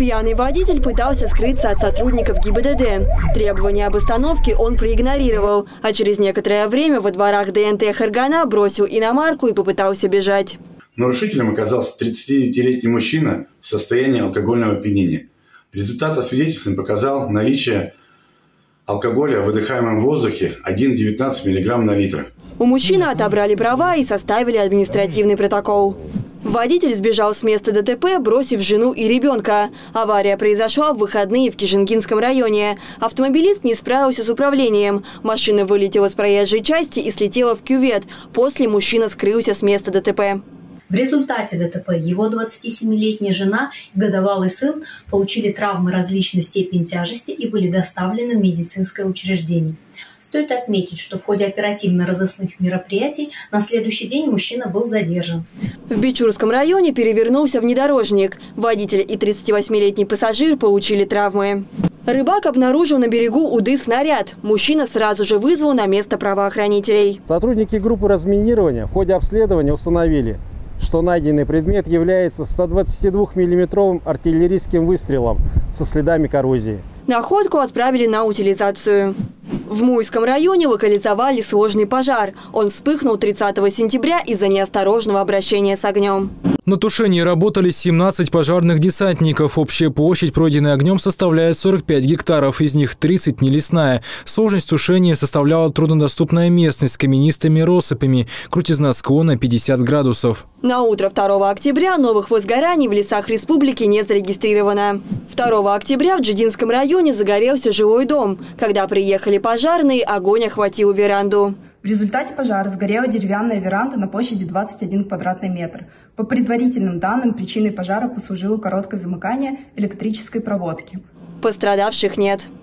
Пьяный водитель пытался скрыться от сотрудников ГИБДД. Требования об остановке он проигнорировал, а через некоторое время во дворах ДНТ Харгана бросил иномарку и попытался бежать. Нарушителем оказался 39-летний мужчина в состоянии алкогольного опьянения. Результат освидетельствования показал наличие алкоголя в выдыхаемом воздухе 1,19 мг на литр. У мужчины отобрали права и составили административный протокол. Водитель сбежал с места ДТП, бросив жену и ребенка. Авария произошла в выходные в Кишингинском районе. Автомобилист не справился с управлением. Машина вылетела с проезжей части и слетела в кювет. После мужчина скрылся с места ДТП. В результате ДТП его 27-летняя жена и годовалый сын получили травмы различной степени тяжести и были доставлены в медицинское учреждение. Стоит отметить, что в ходе оперативно-розыскных мероприятий на следующий день мужчина был задержан. В Бичурском районе перевернулся внедорожник. Водитель и 38-летний пассажир получили травмы. Рыбак обнаружил на берегу Уды снаряд. Мужчина сразу же вызвал на место правоохранителей. Сотрудники группы разминирования в ходе обследования установили, что найденный предмет является 122-миллиметровым артиллерийским выстрелом со следами коррозии. Находку отправили на утилизацию. В Муйском районе локализовали сложный пожар. Он вспыхнул 30 сентября из-за неосторожного обращения с огнем. На тушении работали 17 пожарных десантников. Общая площадь, пройденная огнем, составляет 45 гектаров, из них 30 нелесная. Сложность тушения составляла труднодоступная местность с каменистыми россыпями, крутизна склона 50 градусов. На утро 2 октября новых возгораний в лесах республики не зарегистрировано. 2 октября в Джидинском районе загорелся жилой дом. Когда приехали пожарные, огонь охватил веранду. В результате пожара сгорела деревянная веранда на площади 21 квадратный метр. По предварительным данным, причиной пожара послужило короткое замыкание электрической проводки. Пострадавших нет.